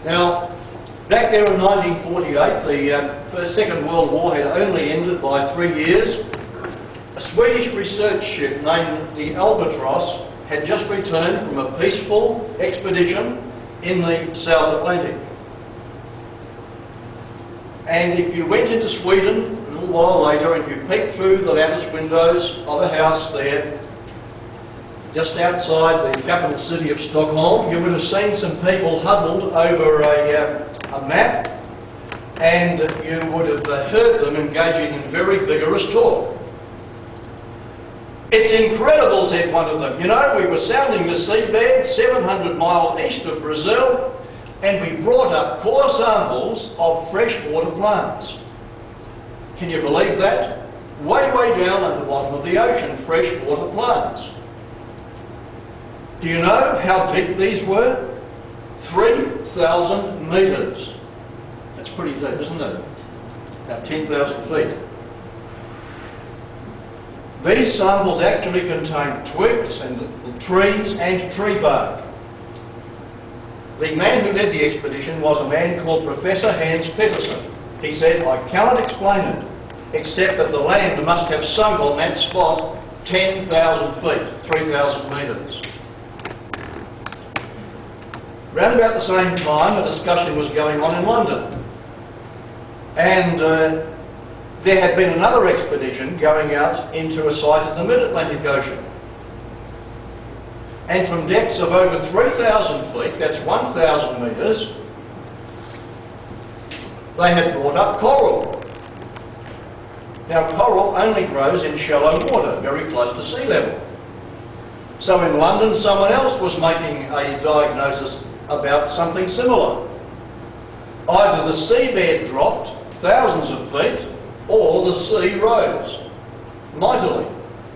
Now, back there in 1948, the Second World War had only ended by 3 years. A Swedish research ship named the Albatross had just returned from a peaceful expedition in the South Atlantic. And if you went into Sweden a little while later and you peeked through the lattice windows of a house there, just outside the capital city of Stockholm, you would have seen some people huddled over a map, and you would have heard them engaging in very vigorous talk. "It's incredible," said one of them. "You know, we were sounding the seabed 700 miles east of Brazil, and we brought up core samples of freshwater plants." Can you believe that? Way, way down at the bottom of the ocean, freshwater plants. Do you know how deep these were? 3,000 metres. That's pretty deep, isn't it? About 10,000 feet. These samples actually contain twigs and the trees and tree bark. The man who led the expedition was a man called Professor Hans Petersen. He said, "I cannot explain it, except that the land must have sunk on that spot 10,000 feet, 3,000 metres. Round about the same time, a discussion was going on in London. And there had been another expedition going out into a site in the mid-Atlantic Ocean. And from depths of over 3,000 feet, that's 1,000 metres, they had brought up coral. Now, coral only grows in shallow water, very close to sea level. So in London, someone else was making a diagnosis about something similar. Either the seabed dropped thousands of feet, or the sea rose mightily.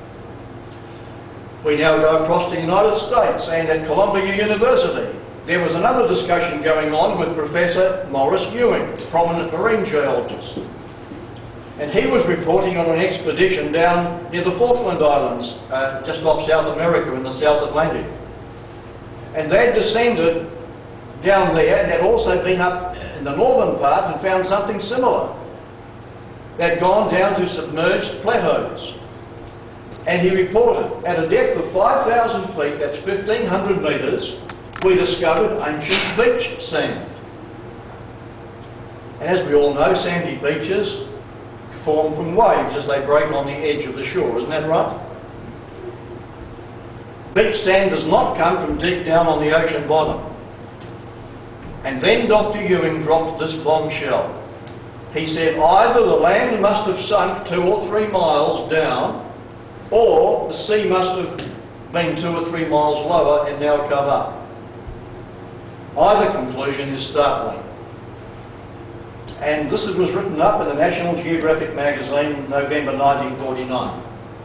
We now go across the United States, and at Columbia University, there was another discussion going on with Professor Morris Ewing, a prominent marine geologist. And he was reporting on an expedition down near the Falkland Islands, just off South America in the South Atlantic. And they'd descended down there and had also been up in the northern part and found something similar. They'd gone down to submerged plateaus. And he reported, at a depth of 5,000 feet, that's 1,500 metres, we discovered ancient beach sand. And as we all know, sandy beaches form from waves as they break on the edge of the shore, isn't that right? Beach sand does not come from deep down on the ocean bottom. And then Dr. Ewing dropped this bombshell. He said either the land must have sunk 2 or 3 miles down, or the sea must have been 2 or 3 miles lower and now come up. Either conclusion is startling. And this was written up in the National Geographic magazine in November 1949.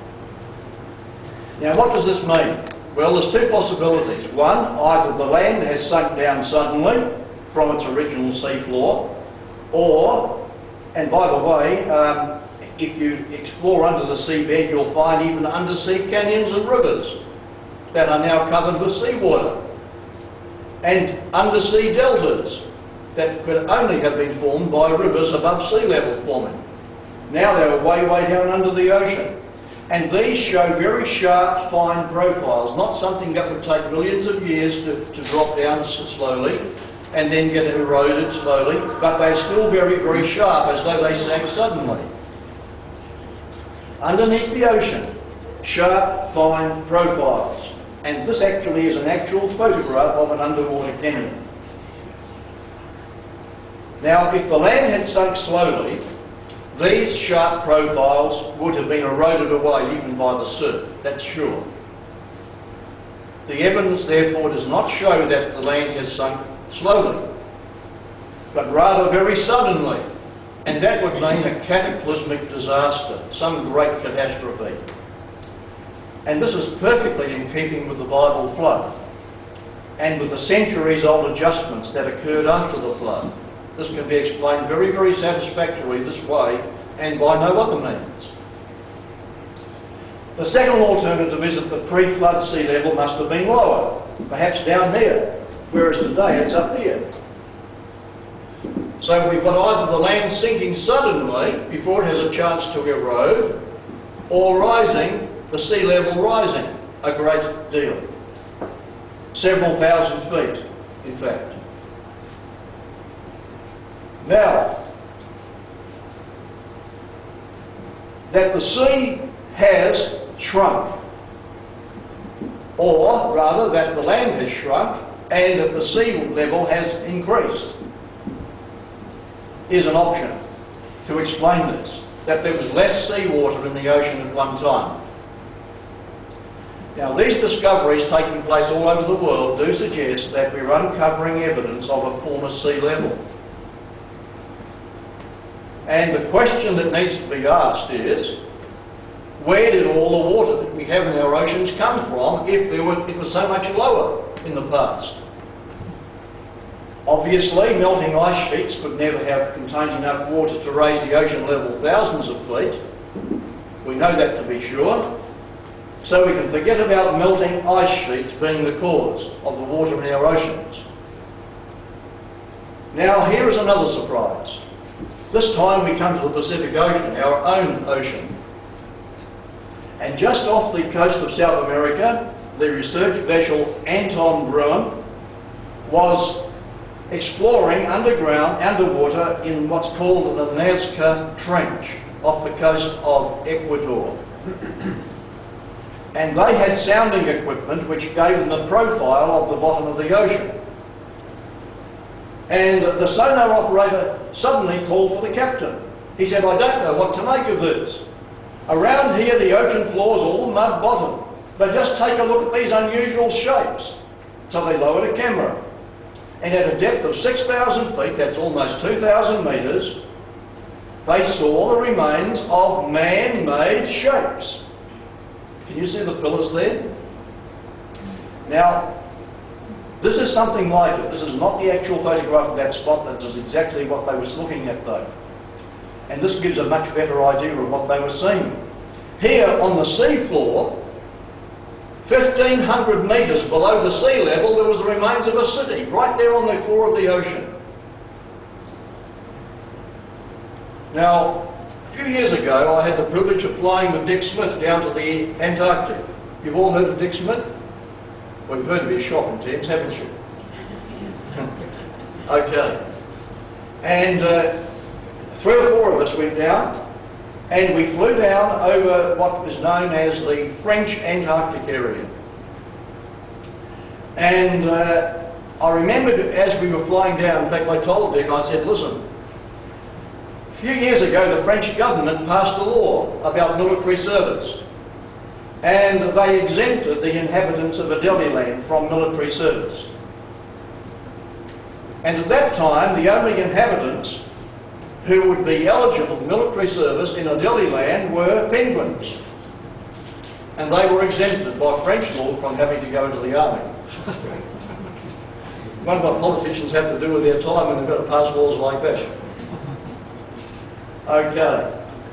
Now, what does this mean? Well, there's 2 possibilities. One, either the land has sunk down suddenly from its original seafloor, or, and by the way, if you explore under the seabed, you'll find even undersea canyons and rivers that are now covered with seawater, and undersea deltas that could only have been formed by rivers above sea level forming. Now they're way, way down under the ocean. And these show very sharp, fine profiles, not something that would take millions of years to drop down slowly and then get eroded slowly, but they're still very, very sharp, as though they sank suddenly. Underneath the ocean, sharp, fine profiles. And this actually is an actual photograph of an underwater canyon. Now, if the land had sunk slowly, these sharp profiles would have been eroded away even by the surf, that's sure. The evidence, therefore, does not show that the land has sunk slowly, but rather very suddenly. And that would mean a cataclysmic disaster, some great catastrophe. And this is perfectly in keeping with the Bible flood and with the centuries-old adjustments that occurred after the flood. This can be explained very, very satisfactorily this way and by no other means. The second alternative is that the pre-flood sea level must have been lower, perhaps down here, whereas today it's up here. So we've got either the land sinking suddenly before it has a chance to erode, or rising, the sea level rising a great deal. Several thousand feet, in fact. Now, that the sea has shrunk, or rather that the land has shrunk and that the sea level has increased, is an option to explain this, that there was less seawater in the ocean at one time. Now, these discoveries taking place all over the world do suggest that we're uncovering evidence of a former sea level. And the question that needs to be asked is, where did all the water that we have in our oceans come from if it was so much lower in the past? Obviously, melting ice sheets could never have contained enough water to raise the ocean level thousands of feet. We know that to be sure. So we can forget about melting ice sheets being the cause of the water in our oceans. Now, here is another surprise. This time we come to the Pacific Ocean, our own ocean. And just off the coast of South America, the research vessel Anton Bruin was exploring underwater in what's called the Nazca Trench off the coast of Ecuador. And they had sounding equipment which gave them the profile of the bottom of the ocean. And the sonar operator suddenly called for the captain. He said, "I don't know what to make of this. Around here the ocean floor is all mud bottom, but just take a look at these unusual shapes." So they lowered a camera. And at a depth of 6,000 feet, that's almost 2,000 metres, they saw the remains of man-made shapes. Can you see the pillars there? Now, this is something like it. This is not the actual photograph of that spot. That is exactly what they was looking at, though. And this gives a much better idea of what they were seeing. Here on the sea floor, 1,500 metres below the sea level, there was the remains of a city, right there on the floor of the ocean. Now, a few years ago, I had the privilege of flying with Dick Smith down to the Antarctic. You've all heard of Dick Smith? Well, you've heard of his shop in Thames, haven't you? Okay. And 3 or 4 of us went down, and we flew down over what is known as the French Antarctic area. And I remembered as we were flying down, in fact I told Dick, I said, "Listen, a few years ago the French government passed a law about military service, and they exempted the inhabitants of Adelie land from military service. And at that time the only inhabitants who would be eligible for military service in Adelie land were penguins. And they were exempted by French law from having to go into the army." What do politicians have to do with their time when they've got to pass laws like that? Okay.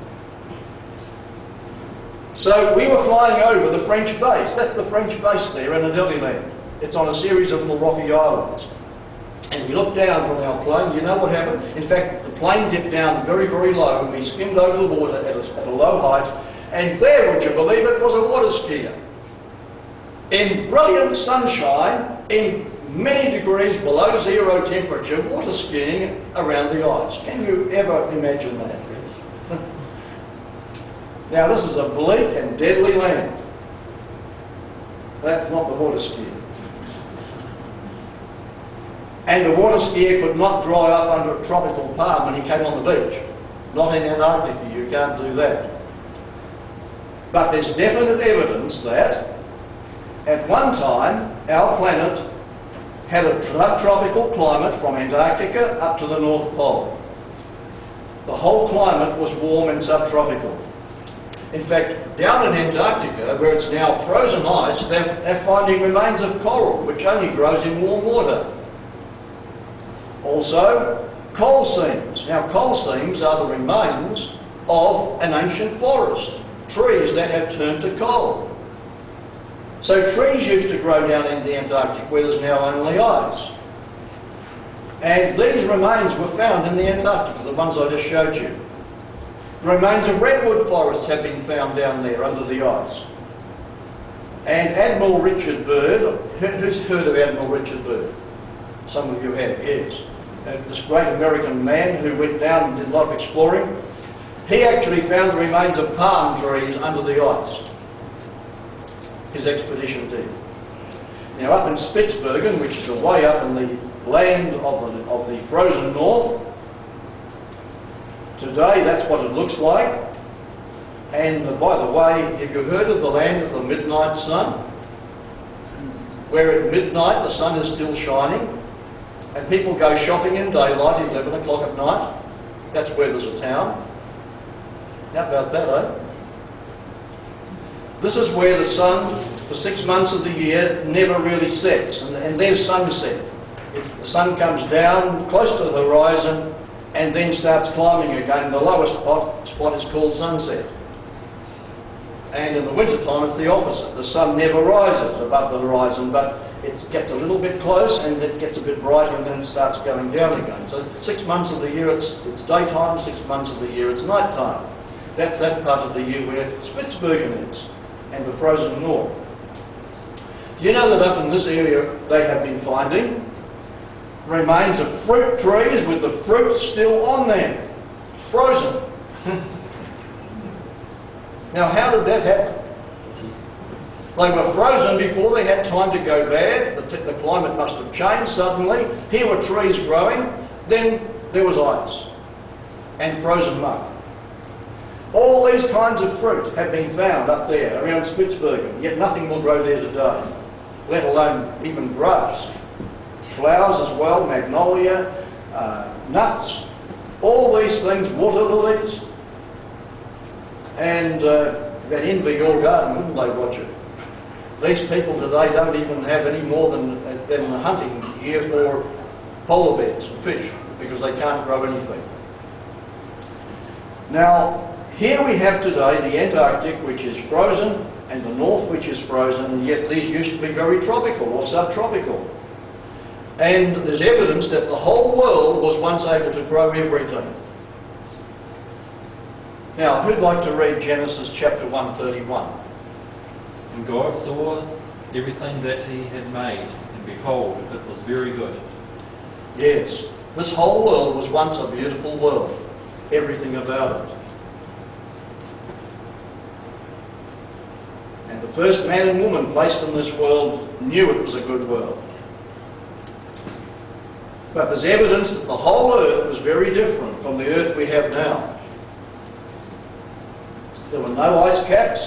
So we were flying over the French base. That's the French base there in Adelie land. It's on a series of little rocky islands. And we looked down from our plane. You know what happened? In fact, the plane dipped down very, very low, and we skimmed over the water at a low height. And there, would you believe it, was a water skier. In brilliant sunshine, in many degrees below zero temperature, water skiing around the ice. Can you ever imagine that? Now, this is a bleak and deadly land. That's not the water skier. And the water skier could not dry up under a tropical palm when he came on the beach. Not in Antarctica, you can't do that. But there's definite evidence that at one time our planet had a subtropical climate from Antarctica up to the North Pole. The whole climate was warm and subtropical. In fact, down in Antarctica, where it's now frozen ice, they're finding remains of coral, which only grows in warm water. Also, coal seams. Now, coal seams are the remains of an ancient forest, trees that have turned to coal. So trees used to grow down in the Antarctic where there's now only ice. And these remains were found in the Antarctica, the ones I just showed you. Remains of redwood forests have been found down there under the ice. And Admiral Richard Byrd, who's heard of Admiral Richard Byrd? Some of you have, yes. This great American man who went down and did a lot of exploring. He actually found the remains of palm trees under the ice. His expedition did. Now up in Spitsbergen, which is away up in the land of the frozen north, today that's what it looks like. And by the way, have you heard of the land of the midnight sun? Where at midnight the sun is still shining and people go shopping in daylight, 11 o'clock at night. That's where there's a town. How about that, eh? This is where the sun, for 6 months of the year, never really sets, and there's sunset. The sun comes down close to the horizon and then starts climbing again. The lowest spot is called sunset. And in the winter time it's the opposite. The sun never rises above the horizon, but it gets a little bit close and it gets a bit brighter and then it starts going down again. So 6 months of the year it's daytime, 6 months of the year it's nighttime. That's that part of the year where Spitsbergen is and the frozen north. Do you know that up in this area they have been finding remains of fruit trees with the fruit still on them, frozen? Now how did that happen? They were frozen before they had time to go bad. The climate must have changed suddenly. Here were trees growing, then there was ice and frozen mud. All these kinds of fruit have been found up there around Spitsbergen, yet nothing will grow there today, let alone even grass. Flowers as well, magnolia, nuts, all these things, water lilies, and that envy your garden, wouldn't they, Roger? These people today don't even have any more than the hunting gear for polar bears and fish, because they can't grow anything. Now, here we have today the Antarctic, which is frozen, and the North, which is frozen, and yet these used to be very tropical or subtropical. And there's evidence that the whole world was once able to grow everything. Now, who'd like to read Genesis chapter 1:31? And God saw everything that he had made, and behold, it was very good. Yes, this whole world was once a beautiful world, everything about it. And the first man and woman placed in this world knew it was a good world. But there's evidence that the whole earth was very different from the earth we have now. There were no ice caps,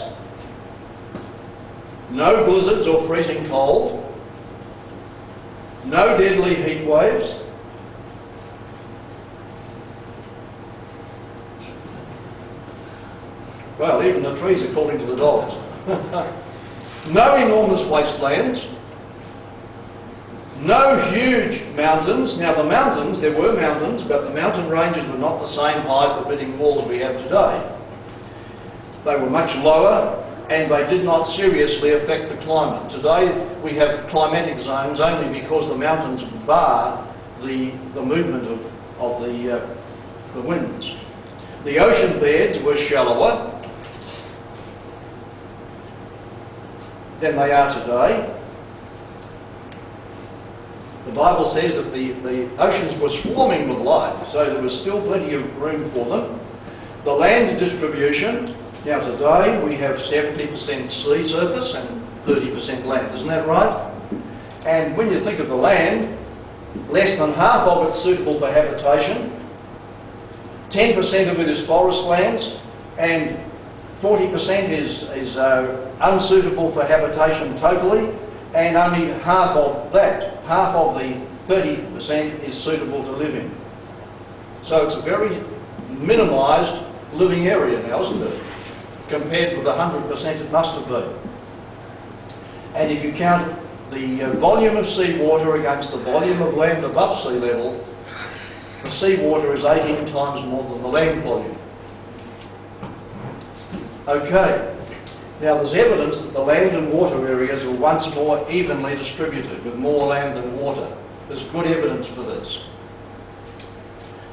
no blizzards or freezing cold, no deadly heat waves, well, even the trees according to the dogs. No enormous wastelands, no huge mountains. Now the mountains, there were mountains, but the mountain ranges were not the same high forbidding walls we have today. They were much lower and they did not seriously affect the climate. Today we have climatic zones only because the mountains bar the movement of the winds. The ocean beds were shallower than they are today. The Bible says that the oceans were swarming with life, so there was still plenty of room for them. The land distribution, now today we have 70% sea surface and 30% land, isn't that right? And when you think of the land, less than half of it suitable for habitation, 10% of it is forest lands, and 40% is unsuitable for habitation totally, and only half of that, half of the 30% is suitable to live in. So it's a very minimised living area now, isn't it? Compared with the 100% it must have been. And if you count the volume of seawater against the volume of land above sea level, the seawater is 18 times more than the land volume. Okay, now there's evidence that the land and water areas were once more evenly distributed with more land than water. There's good evidence for this.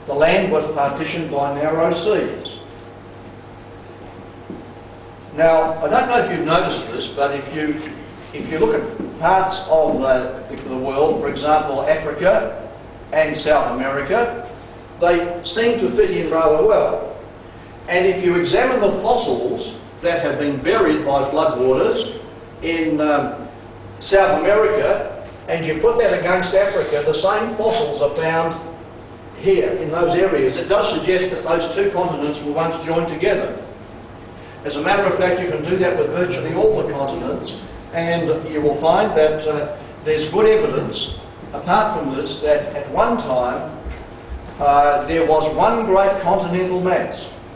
the land was partitioned by narrow seas. Now, I don't know if you've noticed this, but if you look at parts of the world, for example, Africa and South America, they seem to fit in rather well. And if you examine the fossils that have been buried by floodwaters in South America, and you put that against Africa, the same fossils are found here in those areas. It does suggest that those two continents were once joined together. As a matter of fact, you can do that with virtually all the continents, and you will find that there's good evidence, apart from this, that at one time there was one great continental mass.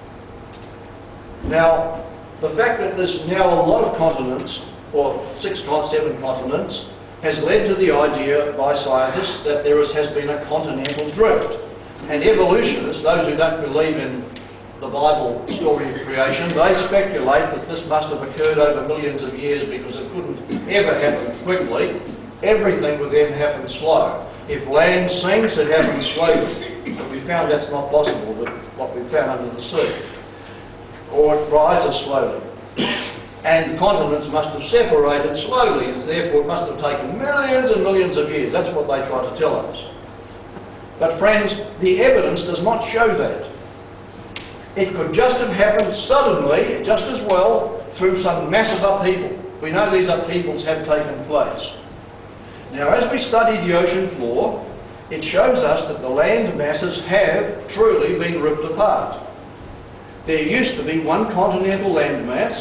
Now, the fact that there's now a lot of continents, or 6 or 7 continents, has led to the idea by scientists that there has been a continental drift. And evolutionists, those who don't believe in the Bible story of creation, they speculate that this must have occurred over millions of years because it couldn't ever happen quickly. Everything would then happen slow. If land sinks, it happens slowly. But we found that's not possible, with what we found under the sea. Or it rises slowly. And the continents must have separated slowly, and therefore it must have taken millions and millions of years. That's what they try to tell us. But friends, the evidence does not show that. It could just have happened suddenly, just as well, through some massive upheaval. We know these upheavals have taken place. Now, as we study the ocean floor, it shows us that the land masses have truly been ripped apart. There used to be one continental landmass,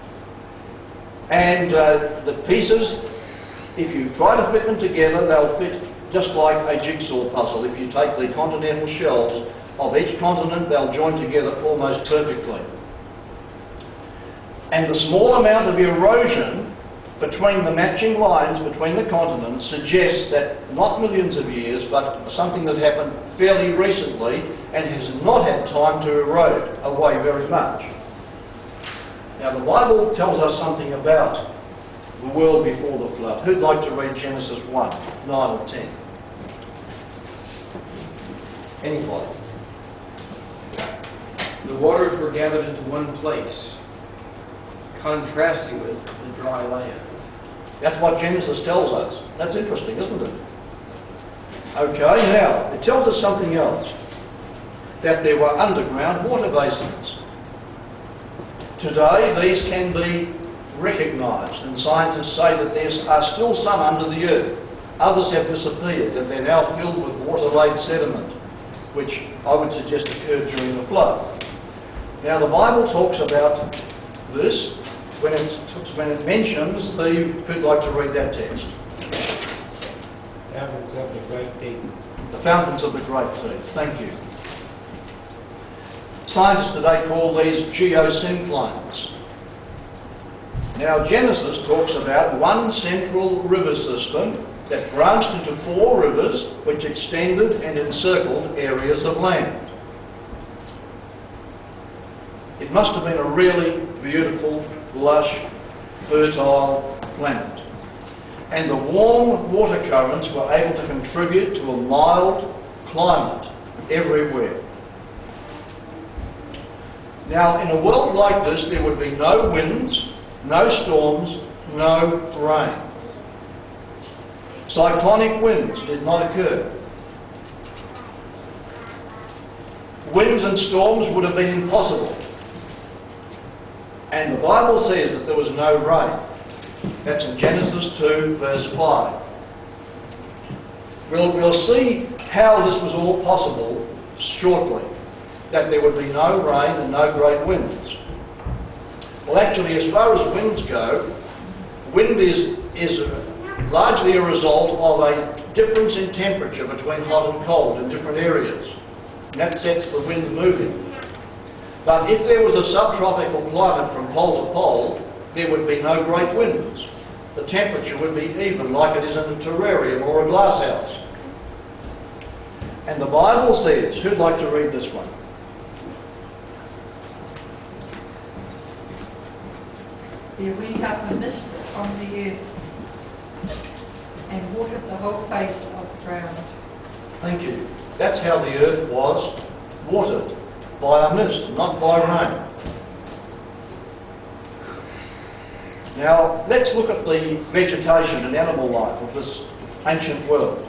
and the pieces, if you try to fit them together, they'll fit just like a jigsaw puzzle. If you take the continental shelves of each continent, they'll join together almost perfectly. And the small amount of erosion between the matching lines between the continents suggests that not millions of years, but something that happened fairly recently and has not had time to erode away very much. Now, the Bible tells us something about the world before the flood. Who'd like to read Genesis 1, 9 or 10? Anybody? The waters were gathered into one place, contrasting with the dry land. That's what Genesis tells us. That's interesting, isn't it? Okay, now, it tells us something else. That there were underground water basins. Today, these can be recognised, and scientists say that there are still some under the earth. Others have disappeared, that they're now filled with water-laid sediment, which I would suggest occurred during the flood. Now, the Bible talks about this when it mentions who'd like to read that text? Fountains of the great deep. The fountains of the great deep. Thank you. Scientists today call these geosynclines. Now, Genesis talks about one central river system that branched into 4 rivers which extended and encircled areas of land. It must have been a really beautiful, lush, fertile planet. And the warm water currents were able to contribute to a mild climate everywhere. Now, in a world like this, there would be no winds, no storms, no rain. Cyclonic winds did not occur. Winds and storms would have been impossible. And the Bible says that there was no rain. That's in Genesis 2, verse 5. We'll see how this was all possible shortly, that there would be no rain and no great winds. Well, actually, as far as winds go, wind is largely a result of a difference in temperature between hot and cold in different areas. And that sets the wind moving. But if there was a subtropical climate from pole to pole, there would be no great winds. The temperature would be even, like it is in a terrarium or a glass house. And the Bible says, who'd like to read this one? There went up a mist on the earth, and watered the whole face of the ground. Thank you. That's how the earth was watered, by a mist, not by rain. Now, let's look at the vegetation and animal life of this ancient world.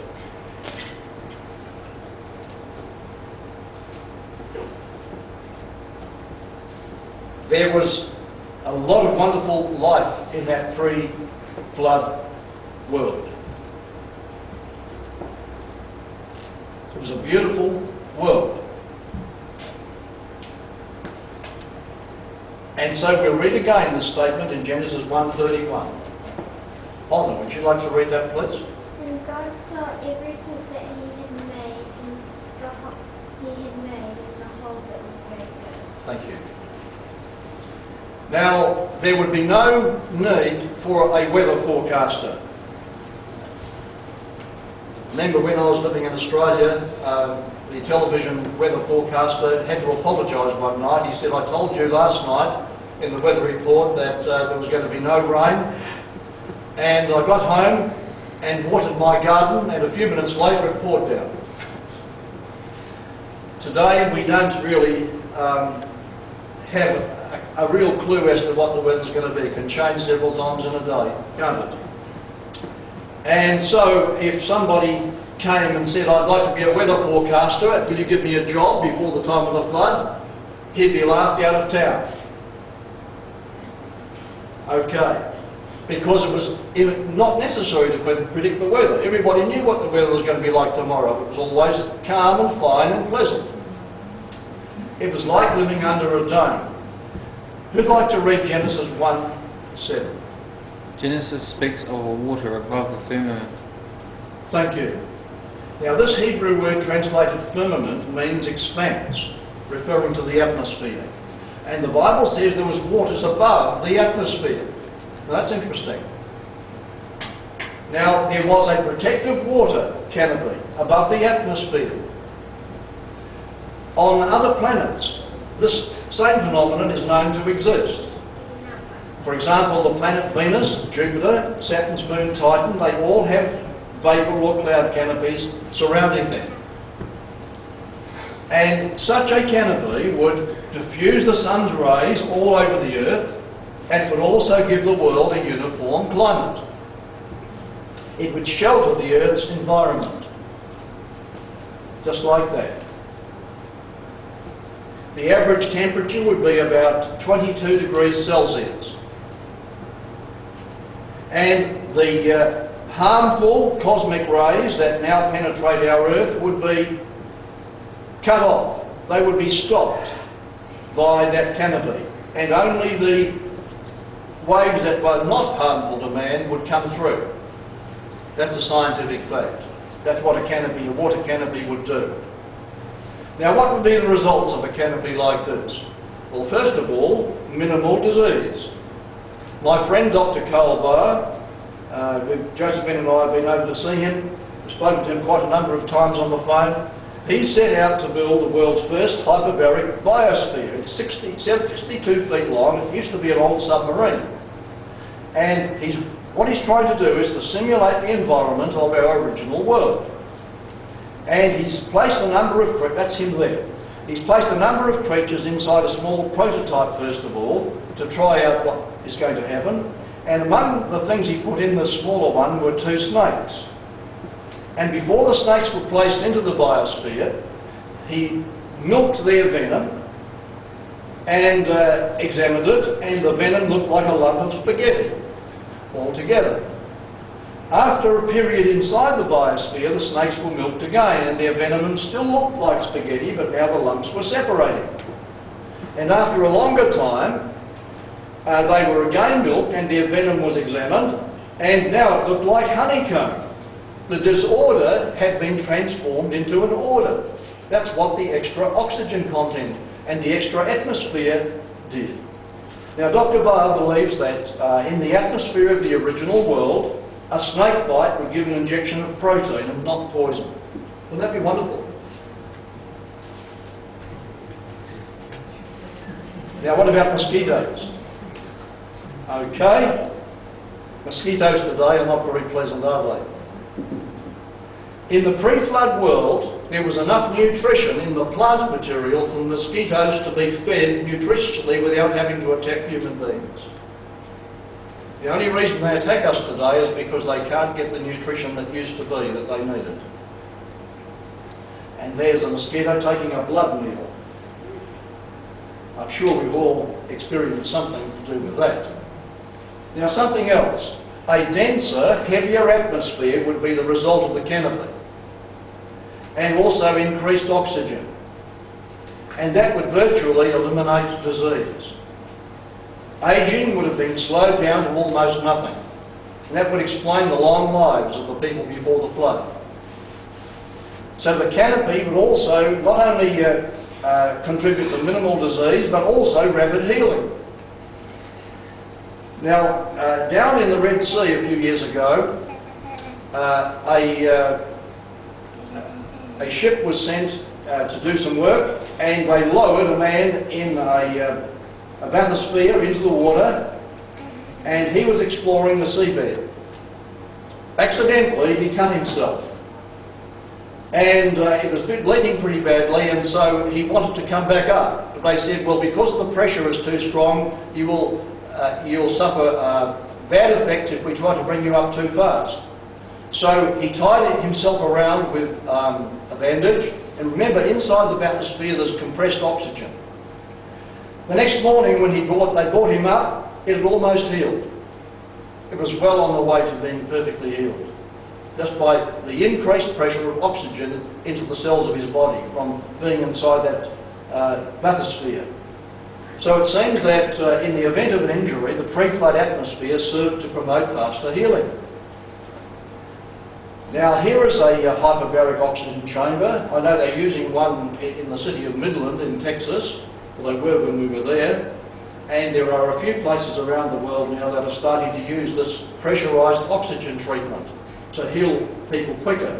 There was a lot of wonderful life in that pre-flood world. It was a beautiful world. And so we'll read again this statement in Genesis 1:31. Honor, would you like to read that, please? And God saw everything that he had made, and the whole that was very good. Thank you. Now, there would be no need for a weather forecaster. Remember when I was living in Australia, the television weather forecaster had to apologise one night. He said, I told you last night in the weather report that there was going to be no rain, and I got home and watered my garden, and a few minutes later it poured down. Today we don't really have a real clue as to what the weather's going to be. It can change several times in a day, can't it? And so if somebody came and said, I'd like to be a weather forecaster, will you give me a job before the time of the flood? He'd be laughed out of town. Okay. Because it was not necessary to predict the weather. Everybody knew what the weather was going to be like tomorrow. It was always calm and fine and pleasant. It was like living under a dome. Who'd like to read Genesis 1:7? Genesis speaks of a water above the firmament. Thank you. Now this Hebrew word translated firmament means expanse, referring to the atmosphere. And the Bible says there was waters above the atmosphere. Now that's interesting. Now there was a protective water canopy above the atmosphere. On other planets, this same phenomenon is known to exist. For example, the planet Venus, Jupiter, Saturn's moon Titan, they all have vapour or cloud canopies surrounding them. And such a canopy would diffuse the sun's rays all over the earth and would also give the world a uniform climate. It would shelter the earth's environment. Just like that. The average temperature would be about 22 degrees Celsius. And the harmful cosmic rays that now penetrate our Earth would be cut off. They would be stopped by that canopy. And only the waves that were not harmful to man would come through. That's a scientific fact. That's what a water canopy would do. Now what would be the results of a canopy like this? Well, first of all, minimal disease. My friend Dr. Colbar, Josephine and I have been over to see him, we've spoken to him quite a number of times on the phone. He set out to build the world's first hyperbaric biosphere. It's 62 feet long. It used to be an old submarine. And what he's trying to do is to simulate the environment of our original world. And he's placed a number of, that's him there. He's placed a number of creatures inside a small prototype first of all to try out what is going to happen. And among the things he put in the smaller one were 2 snakes. And before the snakes were placed into the biosphere, he milked their venom and examined it, and the venom looked like a lump of spaghetti altogether. After a period inside the biosphere, the snakes were milked again, and their venom still looked like spaghetti, but now the lumps were separating. And after a longer time, they were again milked, and their venom was examined, and now it looked like honeycomb. The disorder had been transformed into an order. That's what the extra oxygen content and the extra atmosphere did. Now, Dr. Barr believes that in the atmosphere of the original world, a snake bite would give an injection of protein and not poison. Wouldn't that be wonderful? Now, what about mosquitoes? Okay. Mosquitoes today are not very pleasant, are they? In the pre-flood world, there was enough nutrition in the plant material for mosquitoes to be fed nutritiously without having to attack human beings. The only reason they attack us today is because they can't get the nutrition that used to be that they needed. And there's a mosquito taking a blood meal. I'm sure we've all experienced something to do with that. Now something else. A denser, heavier atmosphere would be the result of the canopy. And also increased oxygen. And that would virtually eliminate disease. Ageing would have been slowed down to almost nothing. And that would explain the long lives of the people before the flood. So the canopy would also not only contribute to minimal disease, but also rapid healing. Now, down in the Red Sea a few years ago, a ship was sent to do some work, and they lowered a man in a bathysphere into the water, and he was exploring the seabed. Accidentally, he cut himself. And it was bleeding pretty badly, and so he wanted to come back up. But they said, well, because the pressure is too strong, you'll suffer bad effects if we try to bring you up too fast. So he tied himself around with a bandage, and remember, inside the bathysphere there's compressed oxygen. The next morning when they brought him up, it had almost healed. It was well on the way to being perfectly healed, just by the increased pressure of oxygen into the cells of his body from being inside that bathysphere. So it seems that in the event of an injury, the pre-flood atmosphere served to promote faster healing. Now here is a hyperbaric oxygen chamber. I know they're using one in the city of Midland in Texas, well, they were when we were there, and there are a few places around the world now that are starting to use this pressurised oxygen treatment to heal people quicker.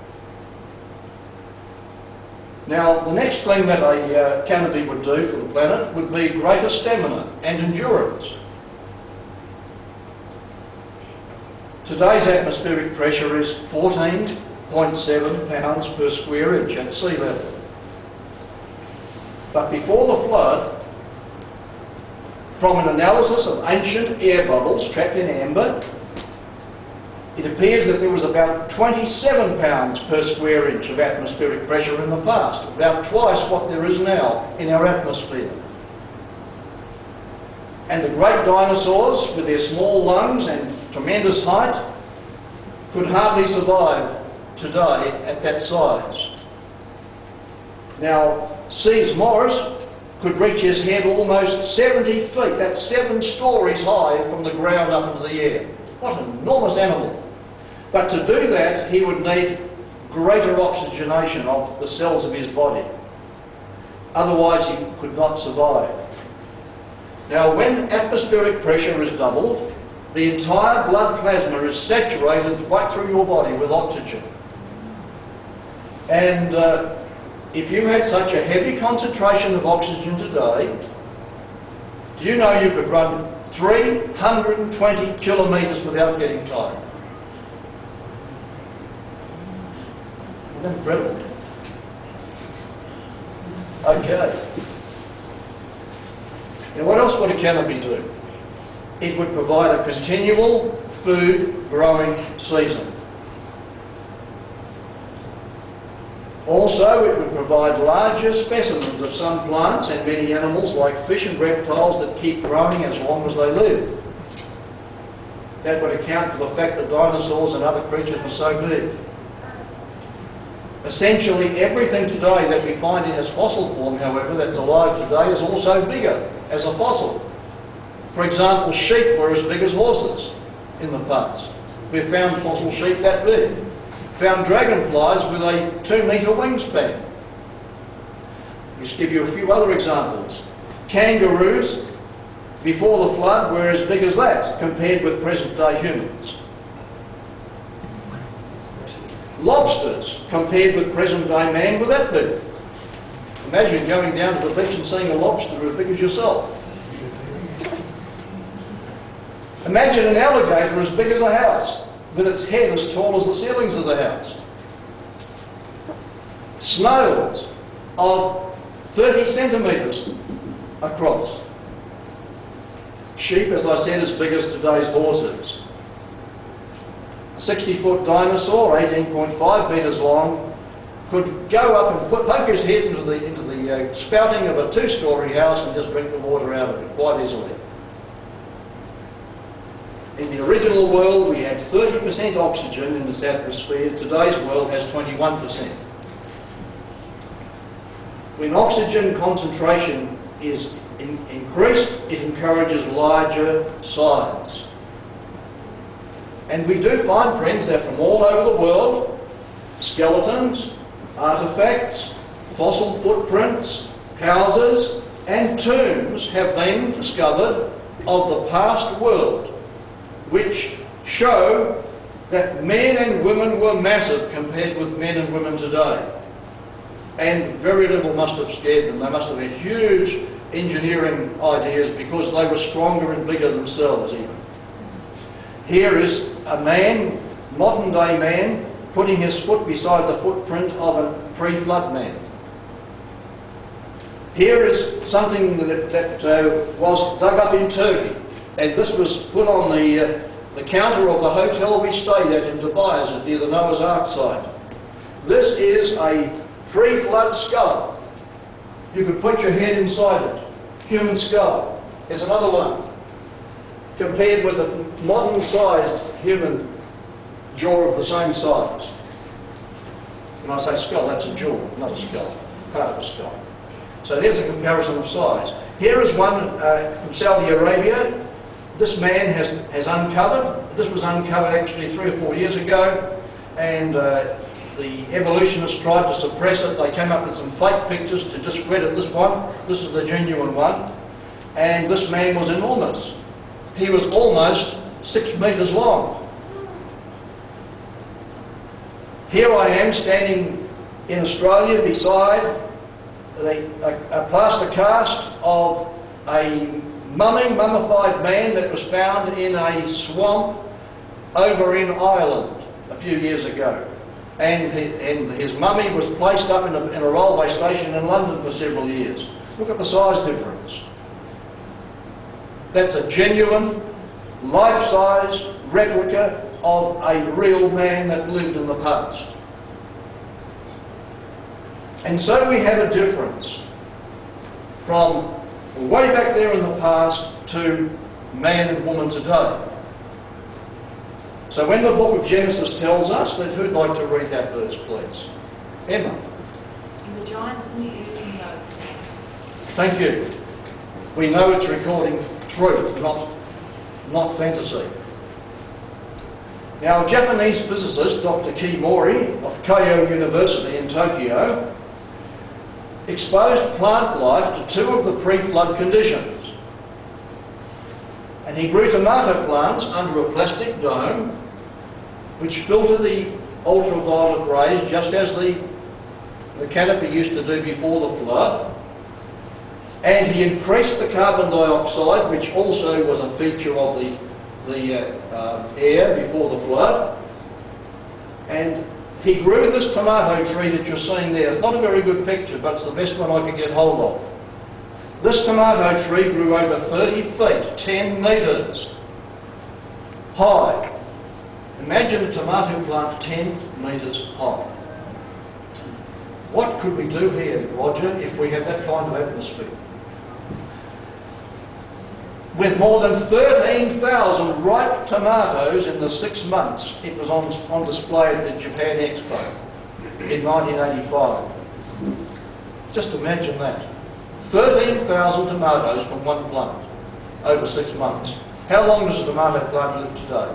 Now, the next thing that a canopy would do for the planet would be greater stamina and endurance. Today's atmospheric pressure is 14.7 pounds per square inch at sea level. But before the flood, from an analysis of ancient air bubbles trapped in amber, it appears that there was about 27 pounds per square inch of atmospheric pressure in the past, about twice what there is now in our atmosphere. And the great dinosaurs, with their small lungs and tremendous height, could hardly survive today at that size. Now, Kei Mori could reach his head almost 70 feet, that's 7 stories high from the ground up into the air. What an enormous animal. But to do that, he would need greater oxygenation of the cells of his body. Otherwise, he could not survive. Now, when atmospheric pressure is doubled, the entire blood plasma is saturated right through your body with oxygen. And if you had such a heavy concentration of oxygen today, do you know you could run 320 kilometres without getting tired? Isn't that incredible? Okay. Now what else would a canopy do? It would provide a continual food growing season. Also, it would provide larger specimens of some plants and many animals like fish and reptiles that keep growing as long as they live. That would account for the fact that dinosaurs and other creatures were so big. Essentially everything today that we find in its fossil form, however, that's alive today is also bigger as a fossil. For example, sheep were as big as horses in the past. We've found fossil sheep that big. Found dragonflies with a 2-metre wingspan. Just give you a few other examples. Kangaroos, before the flood, were as big as that, compared with present-day humans. Lobsters, compared with present-day man, were that big. Imagine going down to the beach and seeing a lobster as big as yourself. Imagine an alligator as big as a house, with its head as tall as the ceilings of the house. Snails of 30 centimetres across. Sheep, as I said, as big as today's horses. A 60-foot dinosaur, 18.5 metres long, could go up and poke his head into the spouting of a two-storey house and just drink the water out of it quite easily. In the original world, we had 30% oxygen in this atmosphere. Today's world has 21%. When oxygen concentration is increased, it encourages larger size. And we do find, friends, that from all over the world, skeletons, artefacts, fossil footprints, houses and tombs have been discovered of the past world, which show that men and women were massive compared with men and women today. And very little must have scared them. They must have had huge engineering ideas because they were stronger and bigger themselves even. Here is a man, modern day man, putting his foot beside the footprint of a pre-flood man. Here is something that was dug up in Turkey, and this was put on the counter of the hotel we stayed at in Dubai, near the Noah's Ark site. This is a pre-flood skull. You could put your head inside it. Human skull. Here's another one. Compared with a modern-sized human jaw of the same size. When I say skull, that's a jaw, not a skull. Part of a skull. So there's a comparison of size. Here is one from Saudi Arabia. This man has uncovered. This was uncovered actually 3 or 4 years ago, and the evolutionists tried to suppress it. They came up with some fake pictures to discredit this one. This is the genuine one. And this man was enormous. He was almost 6 metres long. Here I am standing in Australia beside a plaster cast of a mummified man that was found in a swamp over in Ireland a few years ago. And his mummy was placed up in a railway station in London for several years. Look at the size difference. That's a genuine, life-size replica of a real man that lived in the past. And so we have a difference from way back there in the past to man and woman today. So when the book of Genesis tells us that, who'd like to read that verse, please? Emma. And the giants in the earth and those. Thank you. We know it's recording truth, not fantasy. Now, a Japanese physicist, Dr. Kei Mori of Keio University in Tokyo, exposed plant life to 2 of the pre-flood conditions. And he grew tomato plants under a plastic dome which filter the ultraviolet rays just as the canopy used to do before the flood. And he increased the carbon dioxide, which also was a feature of the air before the flood. And he grew this tomato tree that you're seeing there. It's not a very good picture, but it's the best one I could get hold of. This tomato tree grew over 30 feet, 10 metres high. Imagine a tomato plant 10 metres high. What could we do here, Roger, if we had that kind of atmosphere? With more than 13,000 ripe tomatoes in the 6 months it was on display at the Japan Expo in 1985. Just imagine that. 13,000 tomatoes from one plant over 6 months. How long does a tomato plant live today?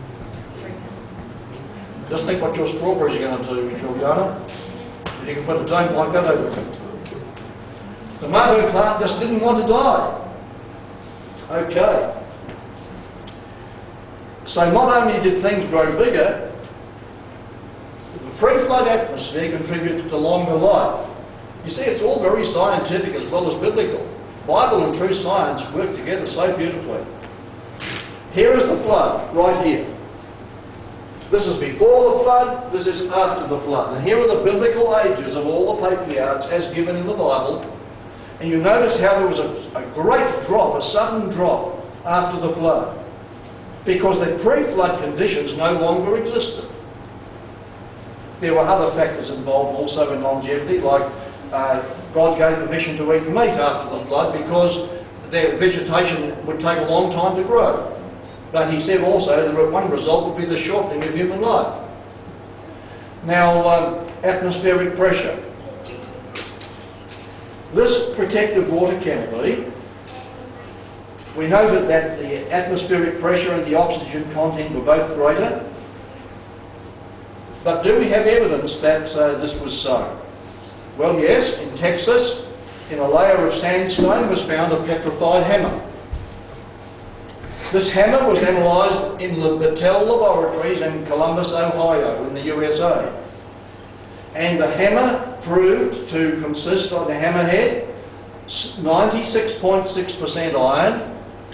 Just think what your strawberries are going to do, Juliana. If you can put a dome like that over it. The tomato plant just didn't want to die. Okay. So not only did things grow bigger, the pre-flood atmosphere contributed to longer life. You see, it's all very scientific as well as biblical. Bible and true science work together so beautifully. Here is the flood, right here. This is before the flood, this is after the flood. And here are the biblical ages of all the patriarchs as given in the Bible. And you notice how there was a great drop, a sudden drop after the flood. Because the pre-flood conditions no longer existed. There were other factors involved also in longevity, like God gave permission to eat meat after the flood because their vegetation would take a long time to grow. But he said also that one result would be the shortening of human life. Now, atmospheric pressure. This protective water canopy, we noted that the atmospheric pressure and the oxygen content were both greater. But do we have evidence that this was so? Well, yes, in Texas, in a layer of sandstone was found a petrified hammer. This hammer was analysed in the Battelle laboratories in Columbus, Ohio, in the USA. And the hammer proved to consist of the hammerhead 96.6% iron,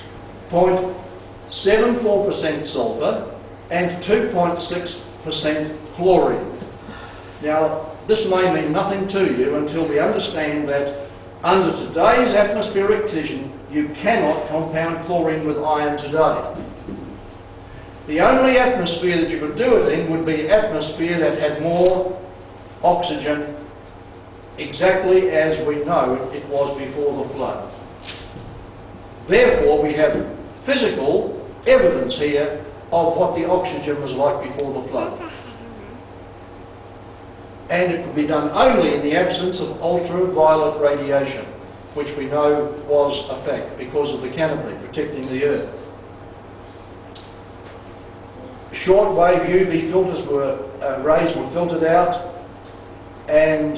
0.74% sulphur, and 2.6% chlorine. Now, this may mean nothing to you until we understand that under today's atmospheric condition, you cannot compound chlorine with iron today. The only atmosphere that you could do it in would be atmosphere that had more oxygen, exactly as we know it was before the flood. Therefore, we have physical evidence here of what the oxygen was like before the flood. And it could be done only in the absence of ultraviolet radiation, which we know was a fact because of the canopy protecting the Earth. Short-wave UV filters rays were filtered out, and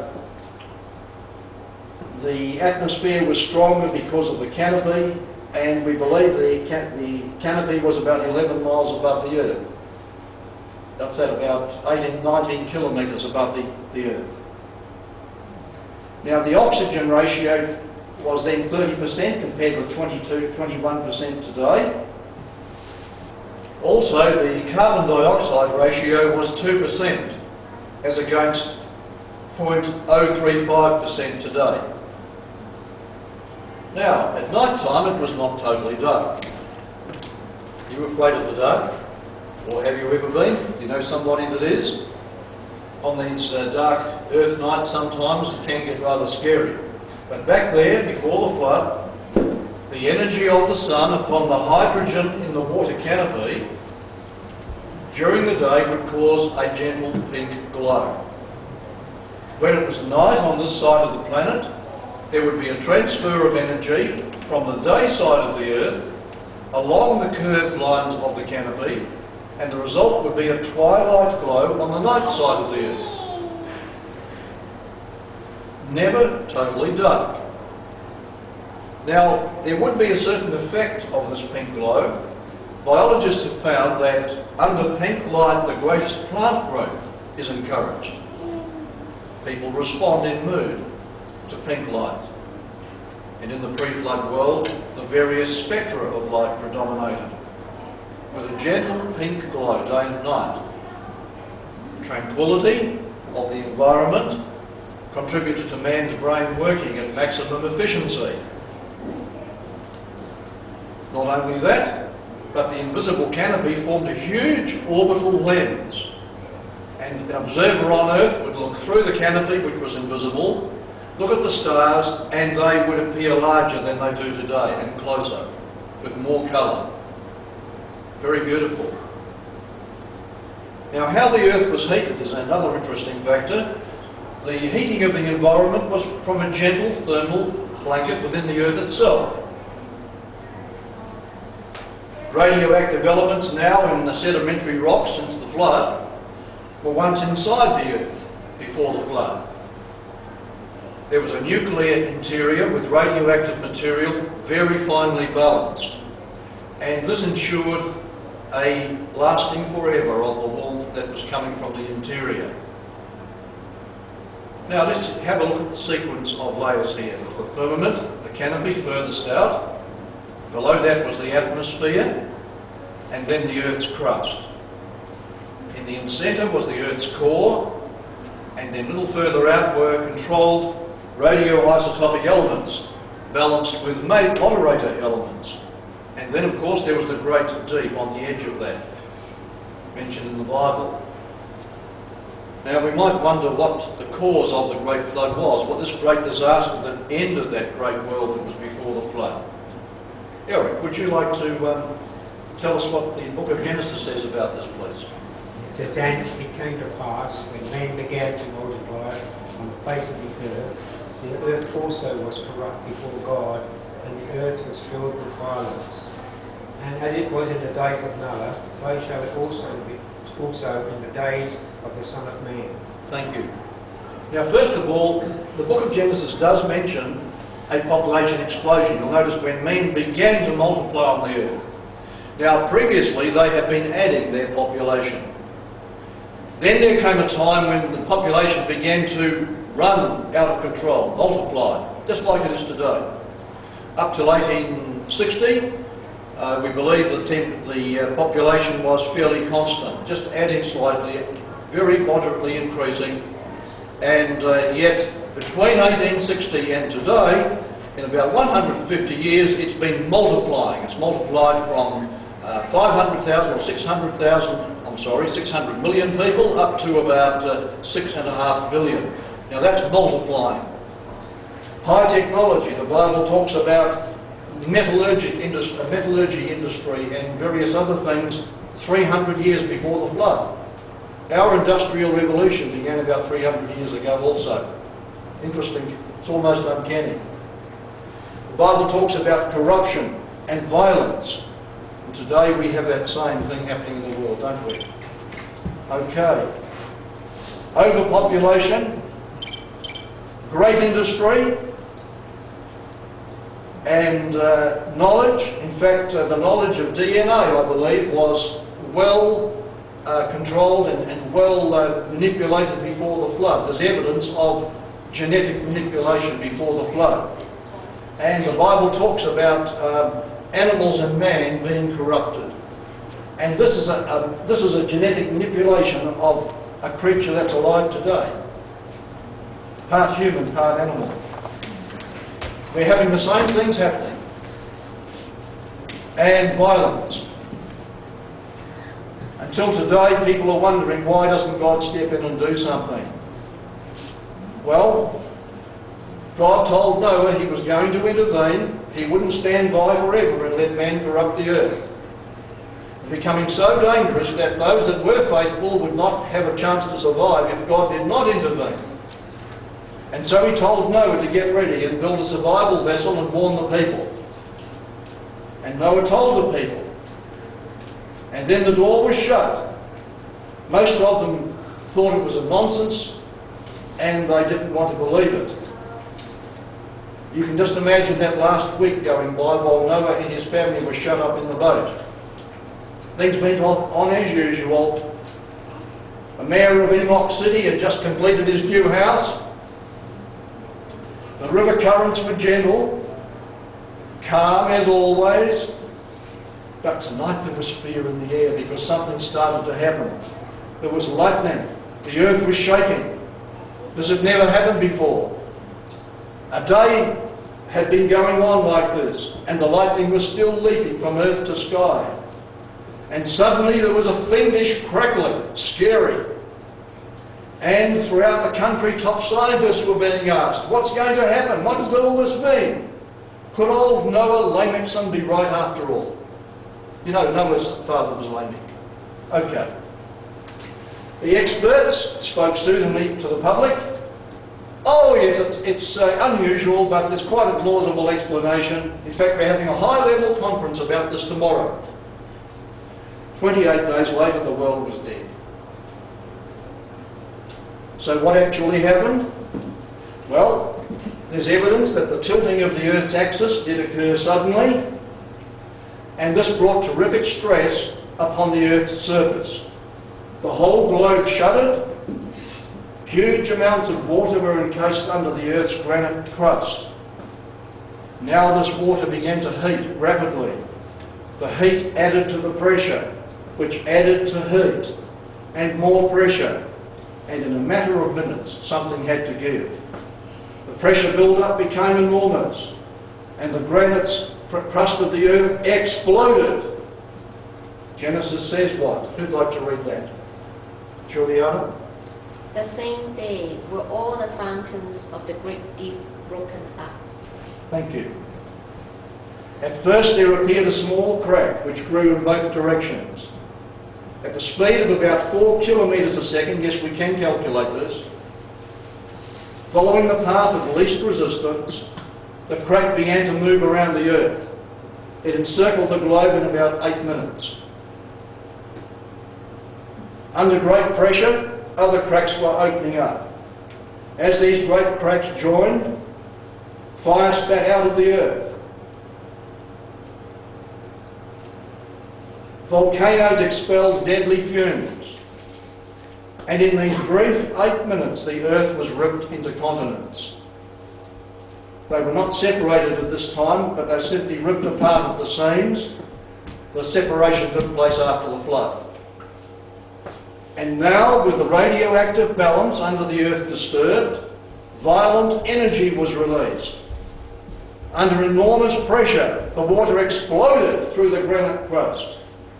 the atmosphere was stronger because of the canopy, and we believe the canopy was about 11 miles above the Earth. That's at about 18, 19 kilometres above the Earth. Now, the oxygen ratio was then 30% compared with 21% today. Also, the carbon dioxide ratio was 2% as against 0.035% today. Now, at night time it was not totally dark. Are you afraid of the dark? Or have you ever been? Do you know somebody that is? On these dark earth nights sometimes it can get rather scary. But back there, before the flood, the energy of the sun upon the hydrogen in the water canopy during the day would cause a gentle pink glow. When it was night on this side of the planet, there would be a transfer of energy from the day side of the Earth along the curved lines of the canopy, and the result would be a twilight glow on the night side of the Earth. Never totally dark. Now, there would be a certain effect of this pink glow. Biologists have found that under pink light the greatest plant growth is encouraged. People respond in mood to pink light. And in the pre-flood world, the various spectra of light predominated, with a gentle pink glow day and night. Tranquility of the environment contributed to man's brain working at maximum efficiency. Not only that, but the invisible canopy formed a huge orbital lens, and an observer on Earth would look through the canopy, which was invisible, look at the stars, and they would appear larger than they do today, and closer, with more colour. Very beautiful. Now, how the Earth was heated is another interesting factor. The heating of the environment was from a gentle thermal blanket within the Earth itself. Radioactive elements now in the sedimentary rocks since the flood were once inside the Earth before the flood. There was a nuclear interior with radioactive material very finely balanced, and this ensured a lasting forever of the warmth that was coming from the interior. Now let's have a look at the sequence of layers here. The firmament, the canopy furthest out. Below that was the atmosphere, and then the Earth's crust. In the centre was the Earth's core, and then a little further out were controlled radioisotopic elements, balanced with moderator elements. And then, of course, there was the great deep on the edge of that, mentioned in the Bible. Now, we might wonder what the cause of the great flood was, what this great disaster that ended that great world that was before the flood. Eric, would you like to tell us what the book of Genesis says about this, please? It says, "And it came to pass, when man began to multiply on the face of the earth also was corrupt before God, and the earth was filled with violence. And as it was in the days of Noah, so shall it also be in the days of the Son of Man." Thank you. Now, first of all, the book of Genesis does mention a population explosion. You'll notice when men began to multiply on the earth. Now, previously they had been adding their population. Then there came a time when the population began to run out of control, multiply, just like it is today. Up till 1860, we believe that the population was fairly constant, just adding slightly, very moderately increasing, and yet between 1860 and today, in about 150 years, it's been multiplying. It's multiplied from 500,000 or 600 million people up to about 6.5 billion. Now that's multiplying. High technology, the Bible talks about metallurgy industry and various other things 300 years before the flood. Our industrial revolution began about 300 years ago also. Interesting, it's almost uncanny. The Bible talks about corruption and violence. And today we have that same thing happening in the world, don't we? Okay. Overpopulation, great industry, and knowledge. In fact, the knowledge of DNA, I believe, was well controlled and well manipulated before the flood. There's evidence of genetic manipulation before the flood. And the Bible talks about animals and man being corrupted. And this is a genetic manipulation of a creature that's alive today. Part human, part animal. We're having the same things happening. And violence. Until today, people are wondering, why doesn't God step in and do something? Well, God told Noah he was going to intervene. He wouldn't stand by forever and let man corrupt the earth. It was becoming so dangerous that those that were faithful would not have a chance to survive if God did not intervene. And so he told Noah to get ready and build a survival vessel and warn the people. And Noah told the people. And then the door was shut. Most of them thought it was a nonsense and they didn't want to believe it. You can just imagine that last week going by while Noah and his family were shut up in the boat. Things went on as usual. The mayor of Enoch City had just completed his new house. The river currents were gentle, calm as always, but tonight there was fear in the air because something started to happen. There was lightning. The earth was shaking. This had never happened before. A day had been going on like this, and the lightning was still leaping from earth to sky. And suddenly there was a fiendish crackling, scary. And throughout the country, top scientists were being asked, what's going to happen? What does all this mean? Could old Noah Lamechson be right after all? You know, Noah's father was Lamech. Okay. The experts spoke soothingly to the public. Oh yes, it's unusual, but there's quite a plausible explanation. In fact, we're having a high-level conference about this tomorrow. 28 days later, the world was dead. So what actually happened? Well, there's evidence that the tilting of the Earth's axis did occur suddenly, and this brought terrific stress upon the Earth's surface. The whole globe shuddered. Huge amounts of water were encased under the Earth's granite crust. Now this water began to heat rapidly. The heat added to the pressure, which added to heat. and more pressure, and in a matter of minutes something had to give. The pressure build-up became enormous, and the granite crust of the earth exploded. Genesis says what? Who'd like to read that? Juliana? The same day were all the fountains of the great deep broken up. Thank you. At first there appeared a small crack which grew in both directions. At the speed of about 4 kilometres a second, yes, we can calculate this, following the path of least resistance, the crack began to move around the earth. It encircled the globe in about 8 minutes. Under great pressure, other cracks were opening up. As these great cracks joined, fire spat out of the earth. Volcanoes expelled deadly fumes. And in these brief 8 minutes, the earth was ripped into continents. They were not separated at this time, but they simply ripped apart at the seams. The separation took place after the flood. And now, with the radioactive balance under the earth disturbed, violent energy was released. Under enormous pressure, the water exploded through the granite crust.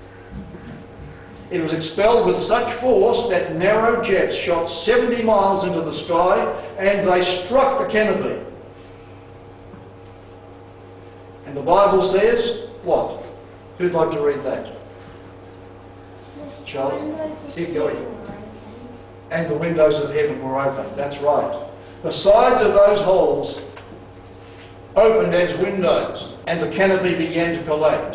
It was expelled with such force that narrow jets shot 70 miles into the sky, and they struck the canopy. And the Bible says, what? Who'd like to read that? Charles? Keep going. And the windows of heaven were open. That's right. The sides of those holes opened as windows, and the canopy began to collapse.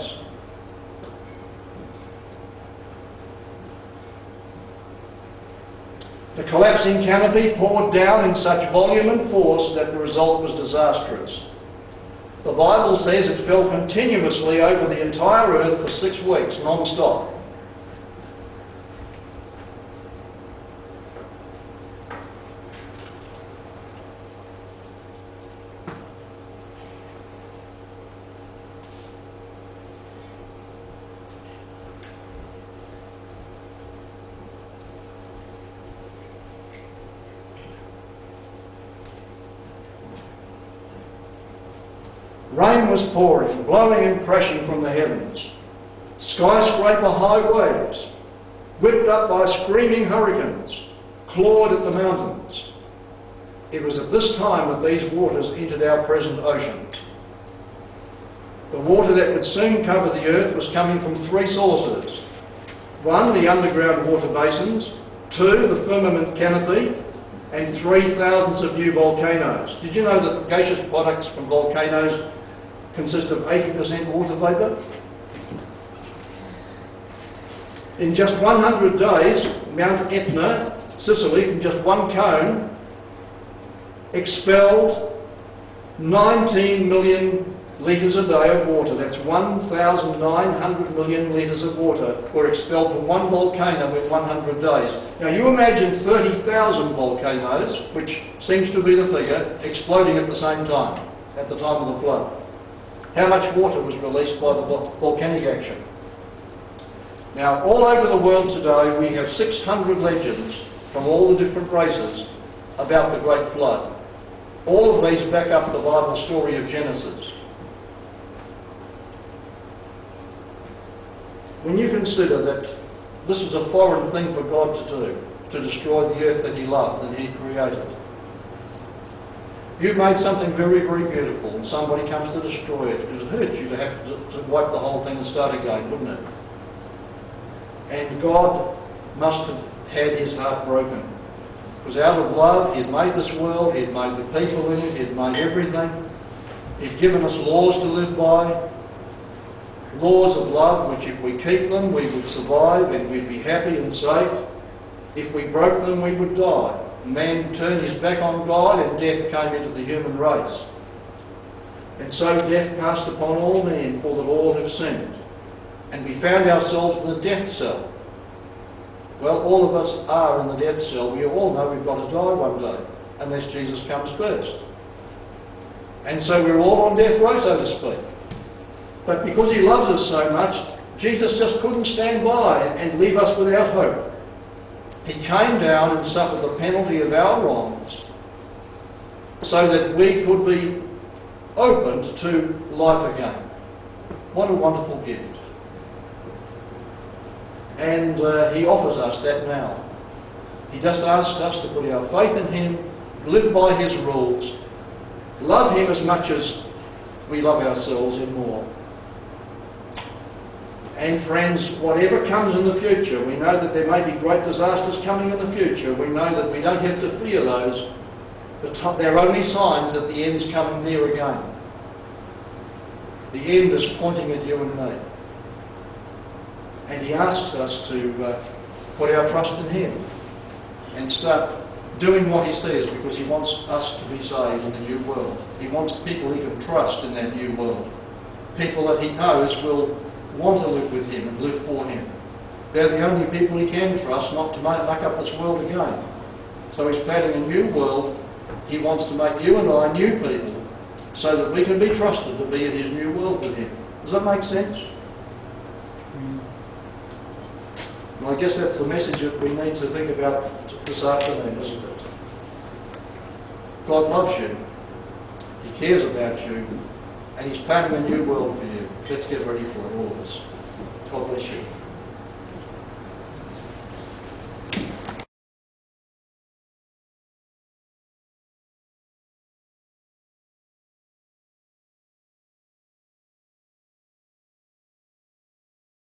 The collapsing canopy poured down in such volume and force that the result was disastrous. The Bible says it fell continuously over the entire earth for 6 weeks, non-stop. Rain was pouring, blowing and crashing from the heavens. Skyscraper high waves, whipped up by screaming hurricanes, clawed at the mountains. It was at this time that these waters entered our present oceans. The water that would soon cover the earth was coming from 3 sources. 1, the underground water basins. 2, the firmament canopy. And 3, thousands of new volcanoes. Did you know that gaseous products from volcanoes consist of 80% water vapour? In just 100 days, Mount Etna, Sicily, from just one cone, expelled 19 million litres a day of water. That's 1,900 million litres of water were expelled from one volcano in 100 days. Now you imagine 30,000 volcanoes, which seems to be the figure, exploding at the same time, at the time of the flood. How much water was released by the volcanic action? Now, all over the world today, we have 600 legends from all the different races about the Great Flood. All of these back up the Bible story of Genesis. When you consider that this is a foreign thing for God to do, to destroy the earth that He loved and He created. You've made something very, very beautiful, and somebody comes to destroy it. It would hurt you to have to wipe the whole thing and start again, wouldn't it? And God must have had His heart broken. Because out of love, He had made this world, He had made the people in it, He had made everything. He'd given us laws to live by, laws of love, which if we keep them, we would survive and we'd be happy and safe. If we broke them, we would die. Man turned his back on God and death came into the human race. And so death passed upon all men, for that all have sinned. And we found ourselves in the death cell. Well, all of us are in the death cell. We all know we've got to die one day, unless Jesus comes first. And so we're all on death row, so to speak. But because He loves us so much, Jesus just couldn't stand by and leave us without hope. He came down and suffered the penalty of our wrongs so that we could be opened to life again. What a wonderful gift. And he offers us that now. He just asks us to put our faith in him, live by his rules, love him as much as we love ourselves and more. And friends, whatever comes in the future, we know that there may be great disasters coming in the future. We know that we don't have to fear those, but they're only signs that the end's coming near again. The end is pointing at you and me. And he asks us to put our trust in him and start doing what he says, because he wants us to be saved in the new world. He wants people he can trust in that new world. People that he knows will want to live with him and live for him. They're the only people he can trust not to make up this world again. So he's planning a new world. He wants to make you and I new people so that we can be trusted to be in his new world with him. Does that make sense? Well, I guess that's the message that we need to think about this afternoon, isn't it? God loves you. He cares about you. And he's planning a new world for you. Let's get ready for it, all of us. God bless you.